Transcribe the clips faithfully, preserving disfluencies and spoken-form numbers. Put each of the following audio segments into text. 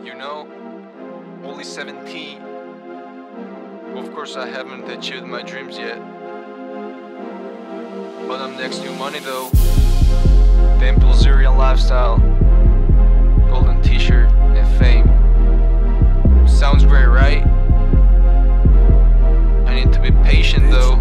You know, only seventeen. Of course I haven't achieved my dreams yet, but I'm next to money though. The Impulsarian lifestyle, golden t-shirt and fame. Sounds great, right? I need to be patient though.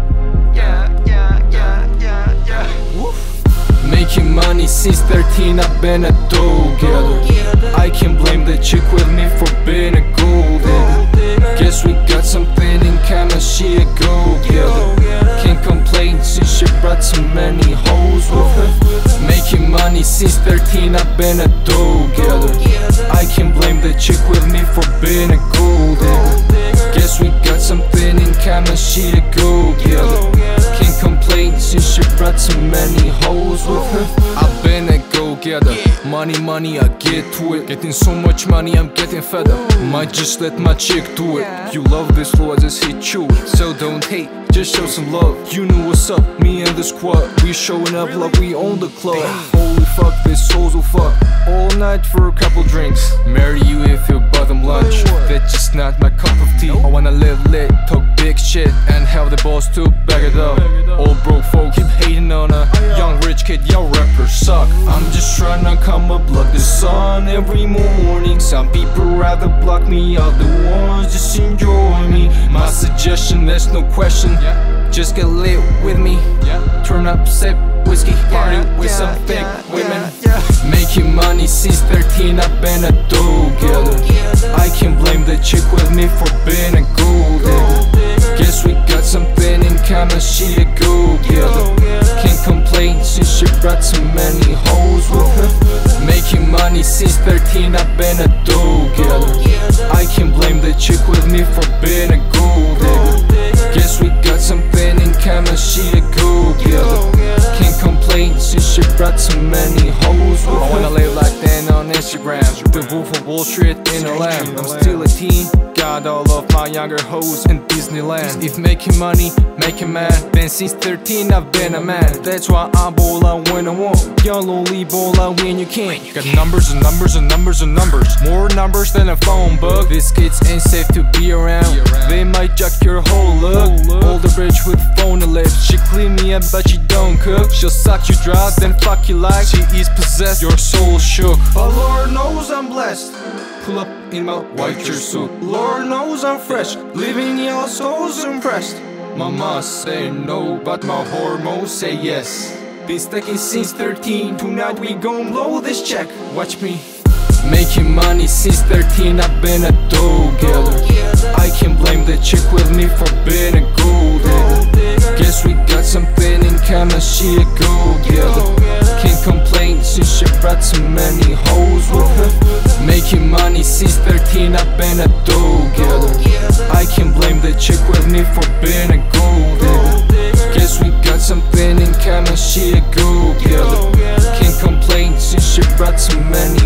Yeah, yeah, yeah, yeah, yeah. Woof. Making money since thirteen, I've been a go-getter. I can't blame the chick with me for being a gold digger. Guess we got something in common, she a go-getter. Can't complain since she brought so many hoes with her. Making money since thirteen, I've been a go-getter. I can't blame the chick with me for being a gold digger. Guess we got something in common, she a go-getter. Can't complain since she brought so many hoes with her. I've been a go-getter. Money, money, I get to it. Getting so much money, I'm getting fed up. Might just let my chick do it. You love this flow, I just hit you it. So don't hate, just show some love. You know what's up, me and the squad. We showing up like we own the club. Holy fuck, this souls will fuck all night for a couple drinks. Marry you if you bottom lunch. That's just not my cup of tea. I wanna live lit, talk big shit, and have the balls to back it up. Old broke folk keep hating on a young rich kid, y'all rappers suck. I'm just trying to come up like the sun every morning. Some people rather block me out, the ones just enjoy me. My suggestion, there's no question, just get lit with me. Turn up, sip whiskey, party with some fake women. Making money since thirteen, I've been a go-getter. I can't blame the chick with me for being a gold digger. Guess we got something in common, she a go-getter. Can't complain since she brought so many hoes with her. Making money since thirteen, I've been a go-getter. I can't blame the chick with me for being a gold digger. Guess we got something in common, she a go-getter. Can't complain since she brought so many hoes with her. I wanna live like that on Instagram, the Wolf of Wall Street in a lamb. I'm still a teen, got all of my younger hoes in Disneyland. If making money, make a man, then since thirteen I've been a man. That's why I ball out when I want. Young lonely ball out when you can't. Got numbers and numbers and numbers and numbers, more numbers than a phone book. These kids ain't safe to be around, they might jack your whole look. Older bitch with phony lips, she clean me up but she don't cook. She'll suck you dry, then fuck you like she is possessed, your soul shook. Oh Lord knows I'm blessed, pull up in my white jumpsuit. Lord knows I'm fresh, leaving y'all souls impressed. Mama say no, but my hormones say yes. Been stacking since thirteen, tonight we gon' blow this check, watch me. Making money since thirteen, I've been a go-getter. I can't blame the chick with me for being a gold digger. Guess we got something in common, she a go-getter. Can't complain since she brought so many hoes with her. Making money since thirteen, I've been a go-getter. I can't blame the chick with me for being a gold digger. Guess we got something in common, she a go-getter. Can't complain since she brought so many